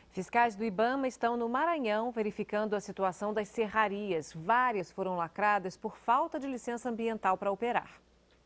Fiscais do IBAMA estão no Maranhão verificando a situação das serrarias. Várias foram lacradas por falta de licença ambiental para operar.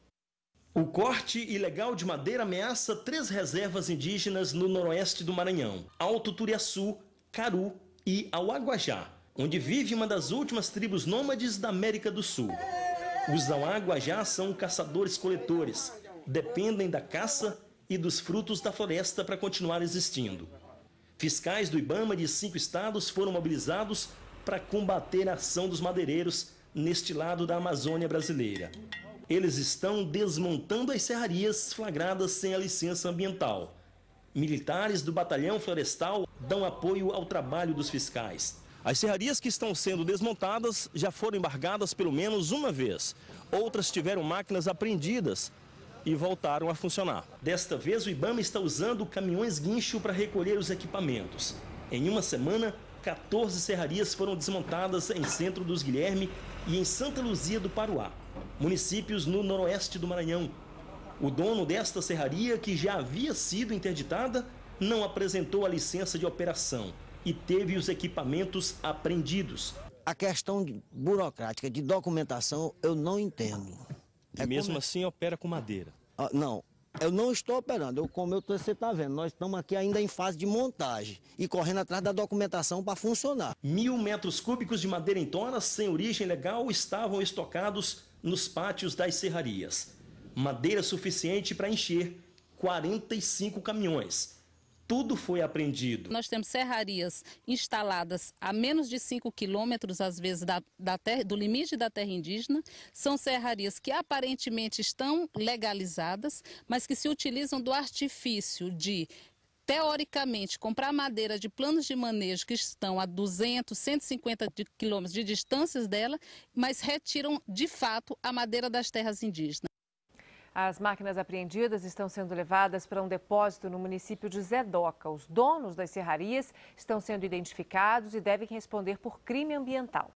O corte ilegal de madeira ameaça 3 reservas indígenas no noroeste do Maranhão: Alto Turiaçu, Caru e Auaguajá, onde vive uma das últimas tribos nômades da América do Sul. Os Auaguajá são caçadores-coletores, dependem da caça e dos frutos da floresta para continuar existindo. Fiscais do IBAMA de 5 estados foram mobilizados para combater a ação dos madeireiros neste lado da Amazônia brasileira. Eles estão desmontando as serrarias flagradas sem a licença ambiental. Militares do Batalhão Florestal dão apoio ao trabalho dos fiscais. As serrarias que estão sendo desmontadas já foram embargadas pelo menos uma vez. Outras tiveram máquinas apreendidas e voltaram a funcionar. Desta vez, o IBAMA está usando caminhões guincho para recolher os equipamentos. Em uma semana, 14 serrarias foram desmontadas em Centro dos Guilherme e em Santa Luzia do Paruá, municípios no noroeste do Maranhão. O dono desta serraria, que já havia sido interditada, não apresentou a licença de operação e teve os equipamentos apreendidos. A questão burocrática de documentação eu não entendo. Mesmo assim opera com madeira? Não, eu não estou operando. Como você está vendo, nós estamos aqui ainda em fase de montagem e correndo atrás da documentação para funcionar. 1.000 metros cúbicos de madeira em toras sem origem legal estavam estocados nos pátios das serrarias. Madeira suficiente para encher 45 caminhões. Tudo foi apreendido. Nós temos serrarias instaladas a menos de 5 quilômetros, às vezes, do limite da terra indígena. São serrarias que aparentemente estão legalizadas, mas que se utilizam do artifício de, teoricamente, comprar madeira de planos de manejo que estão a 200, 150 quilômetros de distâncias dela, mas retiram, de fato, a madeira das terras indígenas. As máquinas apreendidas estão sendo levadas para um depósito no município de Zedoca. Os donos das serrarias estão sendo identificados e devem responder por crime ambiental.